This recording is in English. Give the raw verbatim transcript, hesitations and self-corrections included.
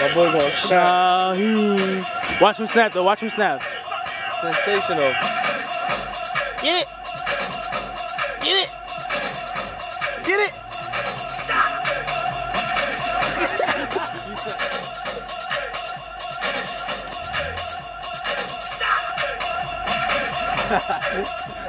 My boy going snap. Shaheen. Watch him snap though. Watch him snap. Sensational. Get it. Get it. Get it. Stop.